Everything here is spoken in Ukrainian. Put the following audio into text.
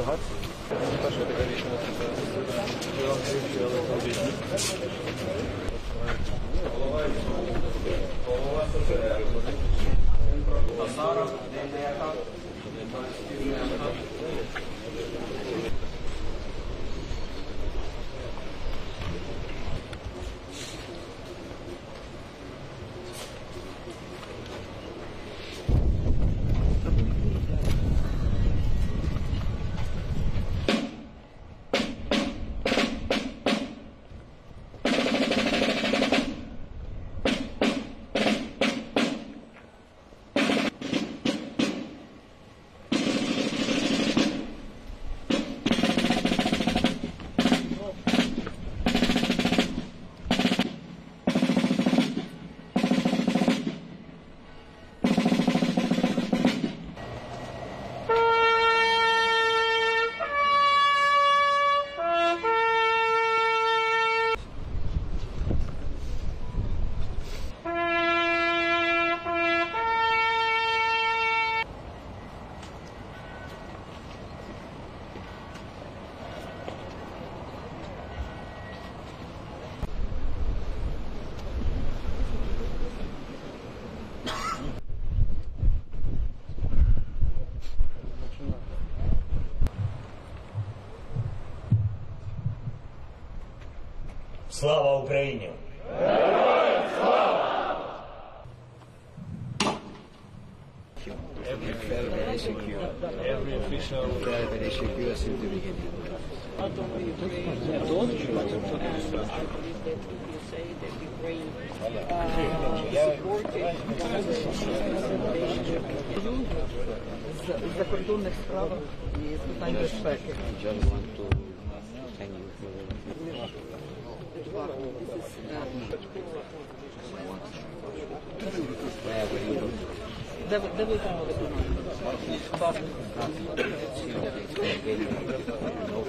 делегации. Перша така річна Слава Україні! Every felt very secure. Every official felt very secure since the beginning. З закордонних справах і з питань безпеки. Де ви отримали документи?